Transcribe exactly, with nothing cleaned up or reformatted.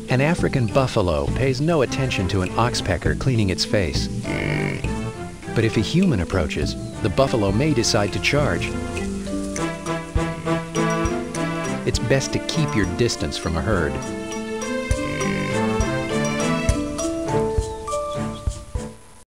An African buffalo pays no attention to an oxpecker cleaning its face. But if a human approaches, the buffalo may decide to charge. It's best to keep your distance from a herd.